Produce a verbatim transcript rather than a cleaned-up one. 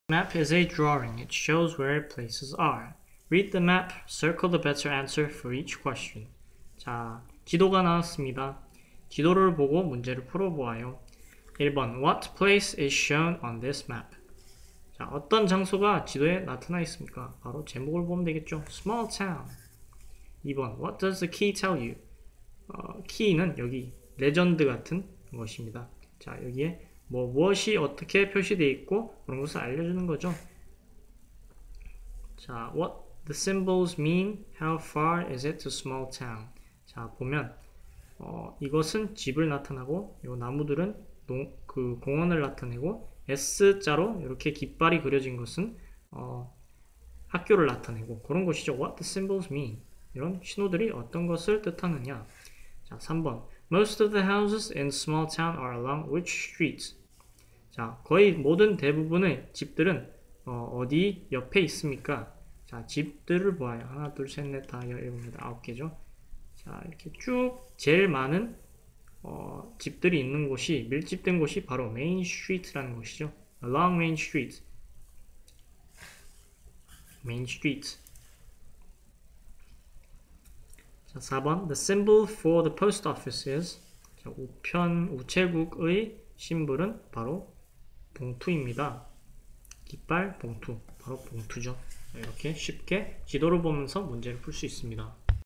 Map is a drawing. It shows where places are. Read the map. Circle the better answer for each question. 자, 지도가 나왔습니다. 지도를 보고 문제를 풀어보아요. 일 번 What place is shown on this map? 자, 어떤 장소가 지도에 나타나 있습니까? 바로 제목을 보면 되겠죠. Small town. 이 번 What does the key tell you? 어, 키는 여기 레전드 같은 것입니다. 자, 여기에 뭐 무엇이 어떻게 표시되어 있고 그런 것을 알려주는 거죠. 자, what the symbols mean, how far is it to small town? 자, 보면 어, 이것은 집을 나타나고 이 나무들은 농, 그 공원을 나타내고 S자로 이렇게 깃발이 그려진 것은 어, 학교를 나타내고 그런 것이죠. What the symbols mean. 이런 신호들이 어떤 것을 뜻하느냐. 자, 삼 번 Most of the houses in small town are along which streets? 자, 거의 모든 대부분의 집들은 어, 어디 옆에 있습니까? 자, 집들을 보아요. 하나, 둘, 셋, 넷, 다, 열, 일곱, 여덟, 아홉 개죠. 자, 이렇게 쭉 제일 많은 어, 집들이 있는 곳이, 밀집된 곳이 바로 메인 스트리트라는 곳이죠. Along Main Street. Main Street. 자, 사 번 The symbol for the post office is. 자, 우편 우체국의 심볼은 바로 봉투입니다. 깃발 봉투. 바로 봉투죠. 이렇게 쉽게 지도를 보면서 문제를 풀 수 있습니다.